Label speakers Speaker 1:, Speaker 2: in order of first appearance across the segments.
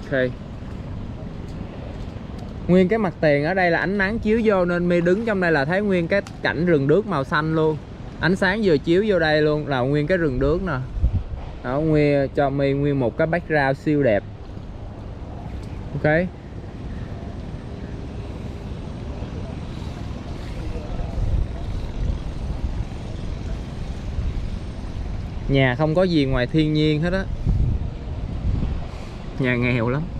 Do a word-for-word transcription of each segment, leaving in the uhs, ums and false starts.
Speaker 1: Ok. Nguyên cái mặt tiền ở đây là ánh nắng chiếu vô nên My đứng trong đây là thấy nguyên cái cảnh rừng đước màu xanh luôn. Ánh sáng vừa chiếu vô đây luôn là nguyên cái rừng đước nè. Đó, nguyên cho My nguyên một cái background siêu đẹp. Ok. Nhà không có gì ngoài thiên nhiên hết á. Nhà nghèo lắm.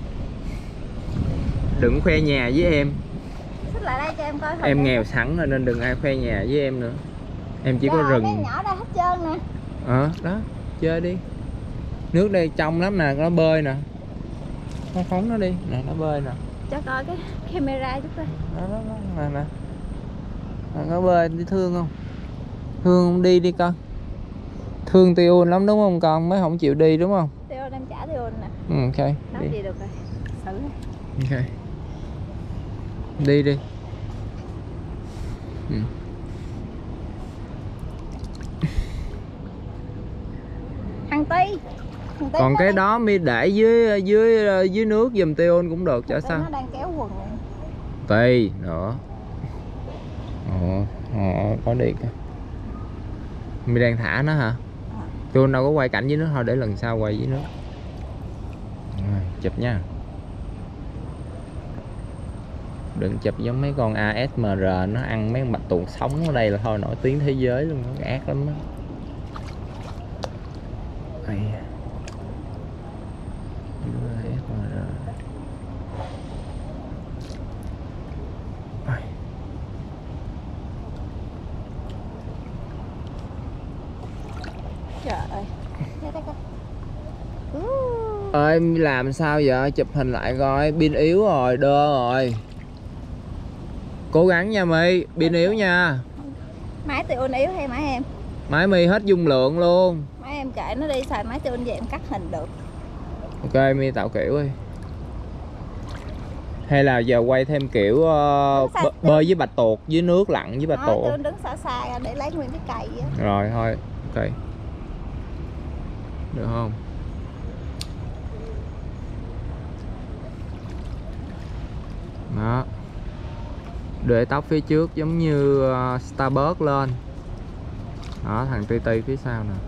Speaker 1: Đừng khoe nhà với em.
Speaker 2: Xích lại đây cho em coi.
Speaker 1: Em nghèo sẵn rồi nên đừng ai khoe nhà với em nữa. Em chỉ
Speaker 2: Trời,
Speaker 1: có rừng.
Speaker 2: cái nhỏ đây hết trơn nè.
Speaker 1: Ờ, à, đó, chơi đi. Nước đây trong lắm nè, nó bơi nè. Nó phóng nó đi, nè, nó bơi nè.
Speaker 2: Cho coi cái camera chút coi.
Speaker 1: Đó, đó, đó, nè, nè. Nó bơi, đi thương không? Thương không đi đi con. Thương Tiêu lắm đúng không con? Mới không chịu đi đúng không?
Speaker 2: Tiêu em trả Tiêu nè.
Speaker 1: Ừ, ok.
Speaker 2: Đó đi. đi được rồi. Xử.
Speaker 1: Ok. Đi đi. Ừ.
Speaker 2: Thằng Ti.
Speaker 1: Còn cái đó mi để dưới dưới dưới nước giùm Tiêu cũng được chả sao.
Speaker 2: Nó đang kéo quần này.
Speaker 1: Ti nữa. Ồ, ồ, có đi kìa. Mi đang thả nó hả? Tôi đâu có quay cảnh dưới nước thôi, để lần sau quay dưới nước. Rồi, chụp nha. Đừng chụp giống mấy con a ét em rờ nó ăn mấy con bạch tuộc sống ở đây là thôi nổi tiếng thế giới luôn, nó ác lắm á.
Speaker 2: Trời ơi.
Speaker 1: Ơi làm sao vậy? Chụp hình lại coi, pin yếu rồi, đơ rồi. Cố gắng nha My, pin yếu nha.
Speaker 2: Máy Tiêu yếu hay máy em?
Speaker 1: Máy My hết dung lượng luôn.
Speaker 2: Máy em kệ nó đi, xài máy Tiêu về em cắt hình được.
Speaker 1: Ok My tạo kiểu đi. Hay là giờ quay thêm kiểu uh, bơi với bạch tuộc, dưới nước lặn với bạch tuộc.
Speaker 2: Tiêu đứng xa xa để lấy nguyên cái cây á.
Speaker 1: Rồi thôi, ok. Được không? Đó. Để tóc phía trước giống như uh, Starbucks lên. Đó, thằng Ti Ti phía sau nè.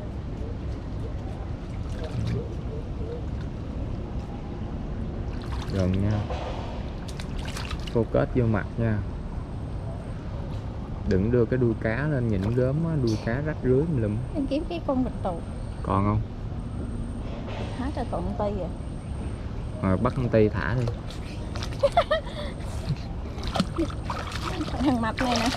Speaker 1: Gần nha. Focus vô mặt nha. Đừng đưa cái đuôi cá lên nhìn nó gớm á, đuôi cá rách rưới lùm.
Speaker 2: Em kiếm cái con bạch tuộc.
Speaker 1: Còn không?
Speaker 2: Hết rồi, còn Ti rồi.
Speaker 1: Rồi bắt con Ti thả đi.
Speaker 2: Thằng mập này nè.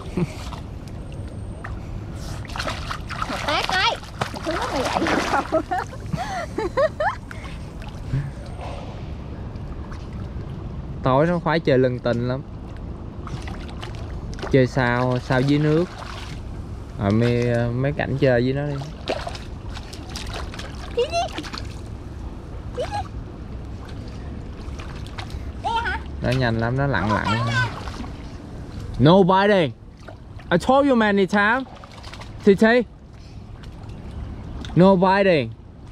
Speaker 2: Một tát cái. Một thứ nó mày vậy không?
Speaker 1: Tối nó khoái chơi lân tình lắm. Chơi sao, sao dưới nước. À, mấy, mấy cảnh chơi với nó đi. Nó nhanh lắm, nó lặn lặn. No biting. I told you many times. Titi. No biting.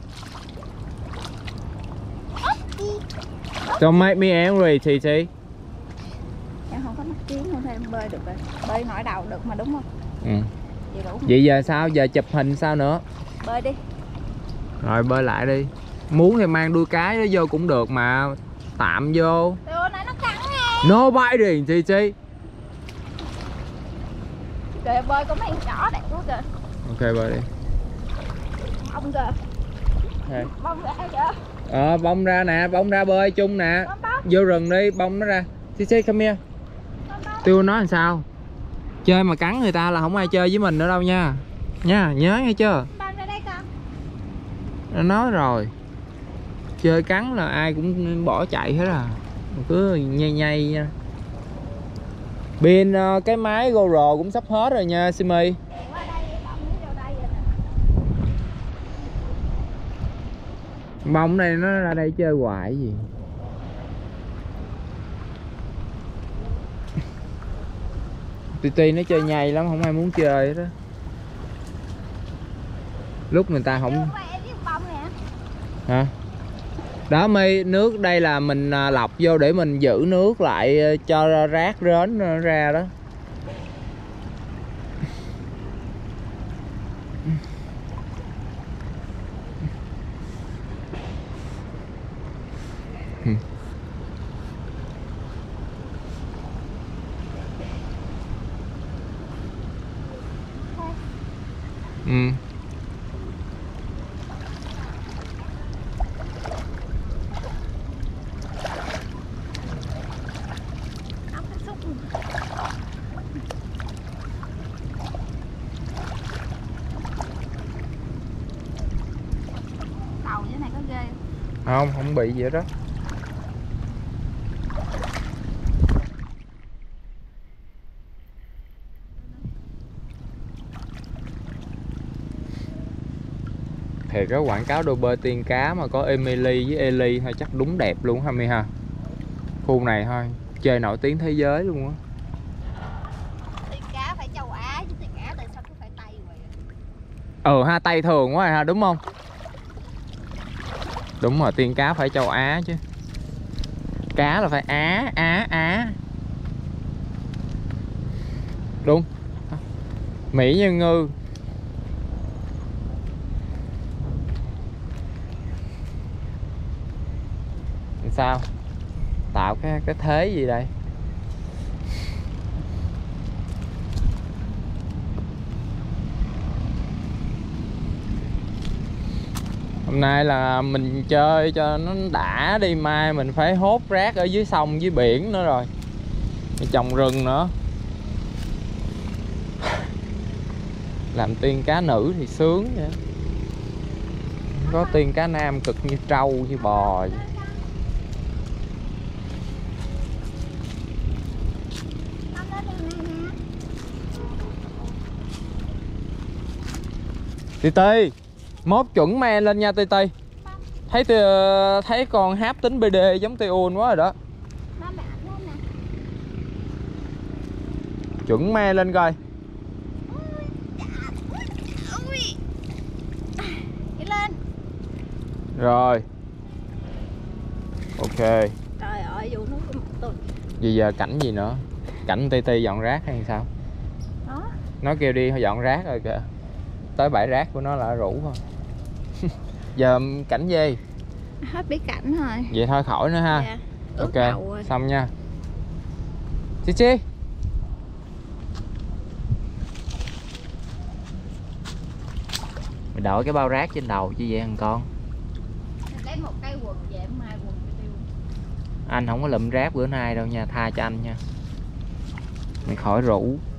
Speaker 1: Don't make me angry, Titi.
Speaker 2: Em không có mắt kiến không thôi, em bơi được rồi. Bơi nổi đầu được mà đúng không?
Speaker 1: Ừ.
Speaker 2: Vậy đủ.
Speaker 1: Vậy giờ sao? Giờ chụp hình sao nữa?
Speaker 2: Bơi đi.
Speaker 1: Rồi bơi lại đi. Muốn thì mang đuôi cái nó vô cũng được mà. Tạm vô.
Speaker 2: Rồi nãy nó cắn em.
Speaker 1: No biting, Titi.
Speaker 2: Trời, bơi có mấy con nhỏ đẹp quá kìa.
Speaker 1: Ok bơi đi.
Speaker 2: Ông kìa.
Speaker 1: Okay.
Speaker 2: Bông ra kìa.
Speaker 1: Ờ bông ra nè, bông ra bơi chung nè.
Speaker 2: Bông bông.
Speaker 1: Vô rừng đi, bông nó ra. Titi come here. Tiêu nói làm sao? Chơi mà cắn người ta là không ai chơi với mình nữa đâu nha. Nha, nhớ nghe chưa?
Speaker 2: Bông ra đây con.
Speaker 1: Nó nói rồi. Chơi cắn là ai cũng bỏ chạy hết à. Cứ nhây nhây nha. Pin uh, cái máy GoPro cũng sắp hết rồi nha Simi. Bông này nó ra đây chơi hoài gì. Titi nó chơi nhây lắm, không ai muốn chơi hết đó. Lúc người ta không. Hả? Đó My, nước đây là mình lọc vô để mình giữ nước lại cho rác rến ra đó. Ừ.
Speaker 2: Tàu dưới này có ghê không?
Speaker 1: Không, không bị gì hết đó. Thì cái quảng cáo đôi bơi tiên cá mà có Emily với Ellie thôi chắc đúng đẹp luôn ha My ha. Khu này thôi, chơi nổi tiếng thế giới luôn á.
Speaker 2: Tiên cá phải châu Á chứ tiên cá tại sao cứ phải Tây vậy?
Speaker 1: Ừ ha, Tây thường quá ha, đúng không? Đúng rồi, tiên cá phải châu Á chứ. Cá là phải Á, Á, Á. Đúng. Mỹ nhân ngư. Sao? Tạo cái cái thế gì đây? Hôm nay là mình chơi cho nó đã đi, mai mình phải hốt rác ở dưới sông dưới biển nữa rồi. Mình trồng rừng nữa. Làm tiên cá nữ thì sướng vậy. Có tiên cá nam cực như trâu như bò vậy. Ti Ti, mốt chuẩn me lên nha Ti Ti. Thấy thấy con háp tính bê đê giống Tiun quá rồi đó. Chuẩn me lên coi. Rồi. Ok.
Speaker 2: Trời ơi, vụ nó có một tuần.
Speaker 1: Bây giờ cảnh gì nữa? Cảnh Ti Ti dọn rác hay sao?
Speaker 2: Đó.
Speaker 1: Nó kêu đi dọn rác rồi kìa. Tới bãi rác của nó là rủ thôi. Giờ cảnh gì?
Speaker 2: Hết biết cảnh rồi.
Speaker 1: Vậy thôi khỏi nữa ha.
Speaker 2: Dạ.
Speaker 1: Ok, xong nha. Chi Chi. Mày đổi cái bao rác trên đầu chứ vậy thằng con.
Speaker 2: Lấy một cái quần về mai quần cho tiêu.
Speaker 1: Anh không có lụm rác bữa nay đâu nha, tha cho anh nha. Mày khỏi rủ.